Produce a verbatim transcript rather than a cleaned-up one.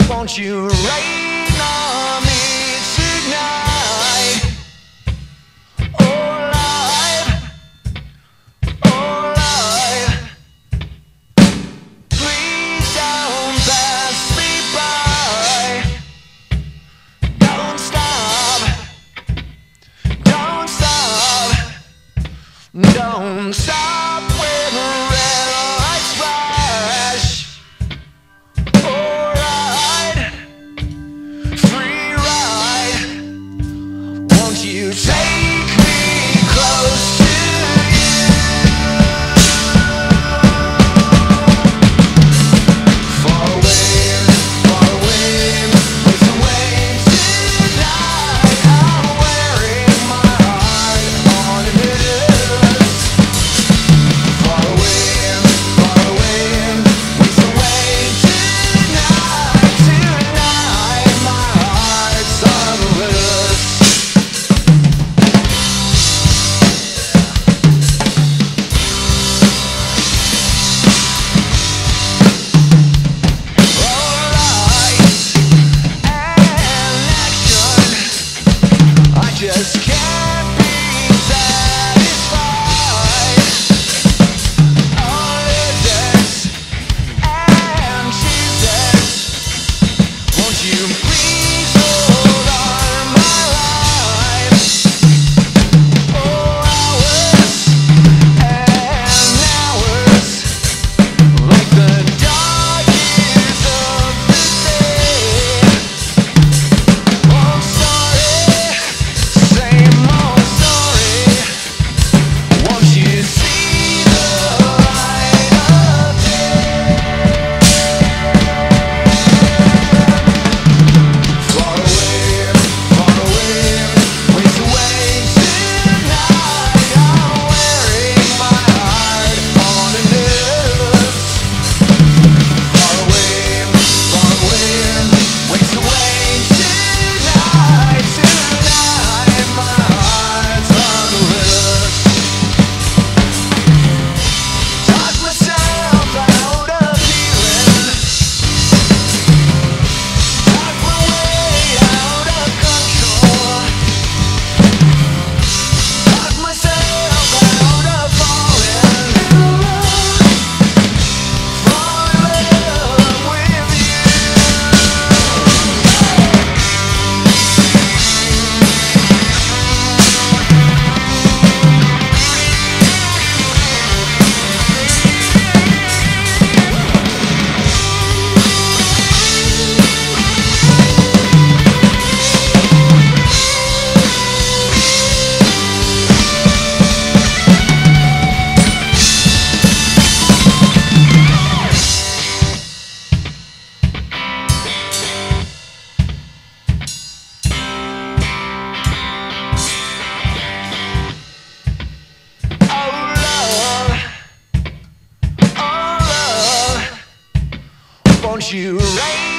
Won't you rain on me tonight? Oh, life, oh, life, please don't pass me by. Don't stop, don't stop, don't stop when the red lights flash. You take me close to you. Far away, far away, ways away tonight. I'm wearing my heart on a necklace. Far away, far away, ways away tonight. Tonight my heart's on the loose. Just can't be satisfied. All it is and Jesus, won't you please hold on my life? Oh, hours and hours, like the dark years of the day. Oh, sorry. Same old story. Won't you see the light of day? Far away, far away, ways away tonight. I'm wearing my heart on a necklace. Far away, far away, ways away tonight. Tonight my heart's on the loose. Talk myself out of healing. Talk my way out of control. Talk myself out of falling in love. Fall in love with you. Won't you rain